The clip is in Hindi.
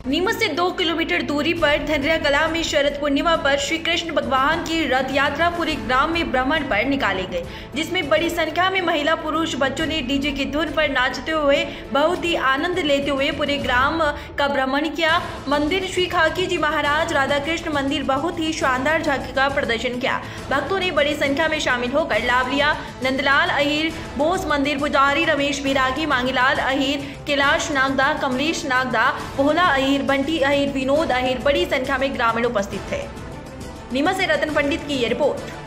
नीमच से 2 किलोमीटर दूरी पर धनरिया कला में शरद पूर्णिमा पर श्री कृष्ण भगवान की रथ यात्रा पूरे ग्राम में भ्रमण पर निकाली गई, जिसमें बड़ी संख्या में महिला पुरुष बच्चों ने डीजे की धुन पर नाचते हुए बहुत ही आनंद लेते हुए पूरे ग्राम का भ्रमण किया। मंदिर श्री खाकी जी महाराज राधा कृष्ण मंदिर बहुत ही शानदार झांकी का प्रदर्शन किया। भक्तों ने बड़ी संख्या में शामिल होकर लाभ लिया। नंदलाल अहिर, बोस मंदिर पुजारी रमेश बिरागी, मांगीलाल अहिर, कैलाश नागदा, कमलेश नागदा, भोला अहिर, बंटी अहिर, विनोद अहिर, बड़ी संख्या में ग्रामीण उपस्थित थे। नीमच से रतन पंडित की ये रिपोर्ट।